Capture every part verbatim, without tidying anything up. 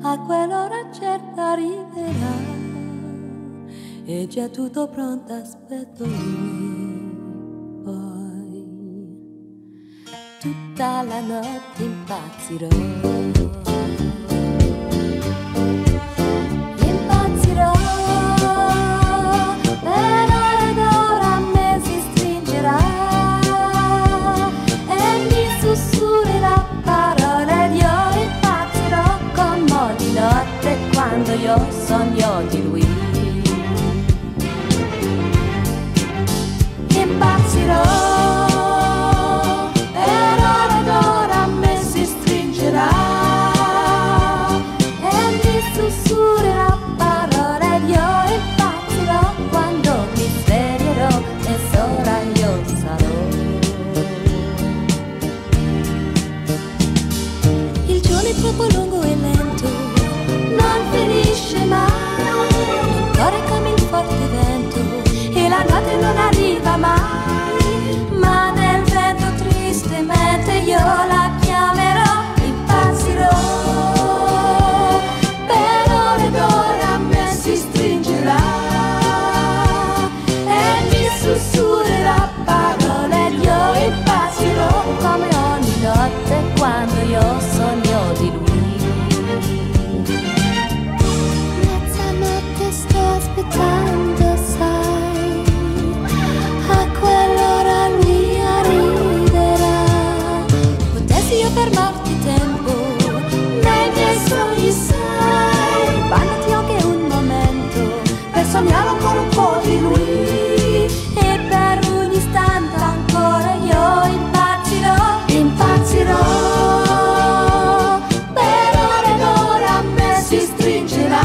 a quell'ora certa arriverà, è già tutto pronto, aspetto lui. Poi tutta la notte impazzirò, impazzirò, per ore ed ore a me si stringerà e mi sussurrerà parole di io. Impazzirò come di notte quando io sogno di lui. Impazzirò, per ore ed ore a me si stringerà e mi sussurrerà parole di io. Impazzirò quando mi sveglierò e sola io sarò. Il giorno è troppo lungo e lento, non finisce mai, non corre come il forte vento e la notte non arriva mai, ma nel vento tristemente io la chiamerò. Impazzirò, per ore ed ore a me si stringerà e mi sussurrerà parole di io. Impazzirò come ogni notte quando io sogno di lui. Mezzanotte sto aspettando, sai, a quell'ora lui arriverà. Potessi io fermarti tempo nei miei sogni, sai, ballati anche un momento per sognare ancora un po' di lui e per un istante ancora io impazzirò. Impazzirò, per ore ed ore a me si stringerà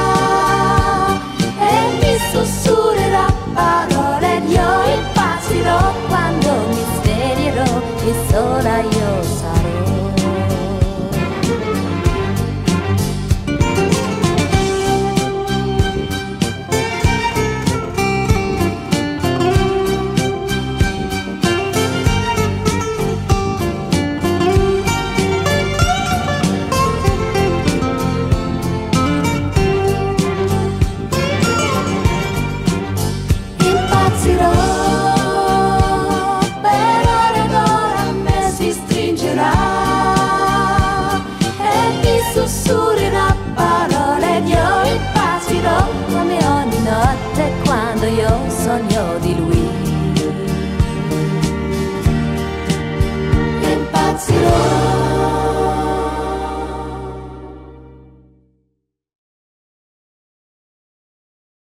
e mi sussurrerà parole di io. Impazzirò quando mi sveglierò e sola io